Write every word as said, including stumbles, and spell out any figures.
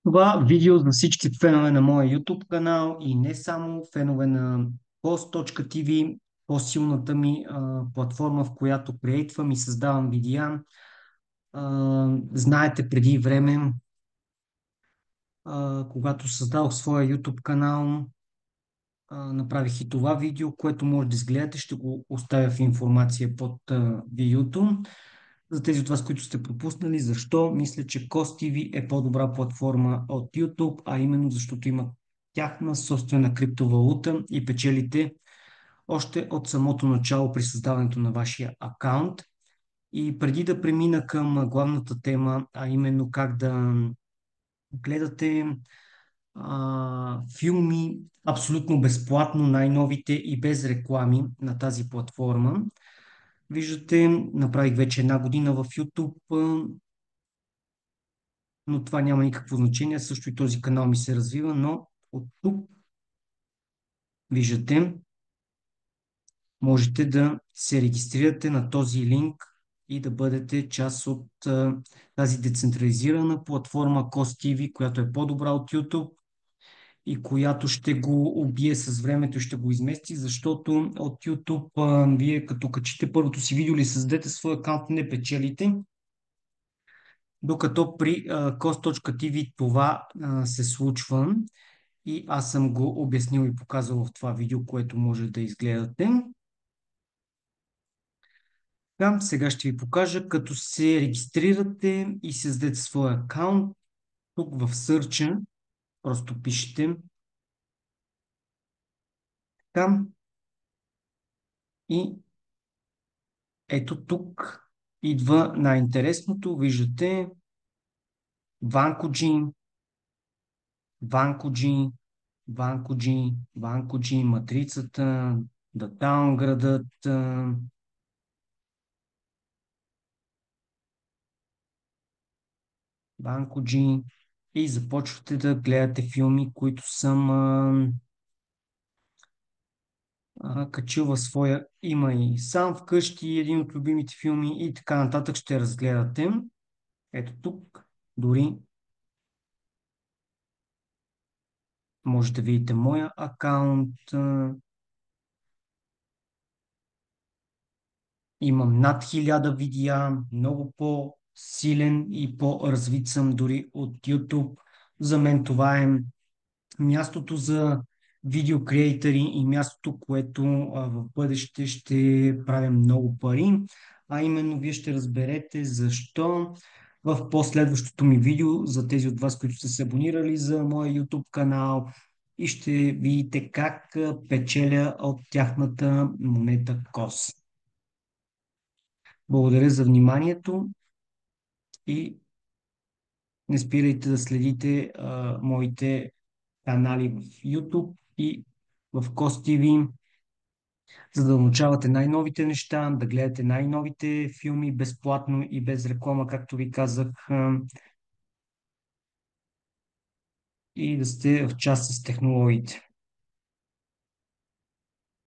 Това видео за всички фенове на моя YouTube канал и не само фенове на post.tv, по-силната ми а, платформа, в която креатвам и създавам видеа. А, знаете, преди време, а, когато създадох своя YouTube канал, а, направих и това видео, което може да изгледате. Ще го оставя в информация под а, видеото. За тези от вас, които сте пропуснали, защо мисля, че CosTV е по-добра платформа от YouTube, а именно защото има тяхна собствена криптовалута и печелите още от самото начало при създаването на вашия акаунт. И преди да премина към главната тема, а именно как да гледате а, филми абсолютно безплатно, най-новите и без реклами на тази платформа. Виждате, направих вече една година в YouTube, но това няма никакво значение. Също и този канал ми се развива, но от тук виждате, можете да се регистрирате на този линк и да бъдете част от а, тази децентрализирана платформа CosTV, която е по-добра от YouTube и която ще го убие с времето и ще го измести, защото от YouTube а, вие като качите първото си видео или създадете свой акаунт, не печелите. Докато при а, cos.tv това а, се случва и аз съм го обяснил и показал в това видео, което може да изгледате. Така, сега ще ви покажа, като се регистрирате и създадете своя акаунт. Тук в сърча просто пишете така и ето тук идва най-интересното. Виждате Ванкоджи, Ванкоджи, Ванкоджи, Ванкоджи, матрицата, Датаун градът, Банкоджи и започвате да гледате филми, които съм а, а, качил в своя има и сам вкъщи, един от любимите филми и така нататък ще разгледате. Ето тук, дори може да видите моя акаунт. А, имам над хиляда видеа, много по-силен и по-развит съм дори от YouTube. За мен това е мястото за видеокреатори и мястото, което а, в бъдеще ще правя много пари, а именно вие ще разберете защо в последващото ми видео за тези от вас, които сте се абонирали за моя YouTube канал и ще видите как а, печеля от тяхната монета кос. Благодаря за вниманието и не спирайте да следите а, моите канали в YouTube и в CosTV, за да научавате най-новите неща, да гледате най-новите филми безплатно и без реклама, както ви казах, а, и да сте в част с технологиите.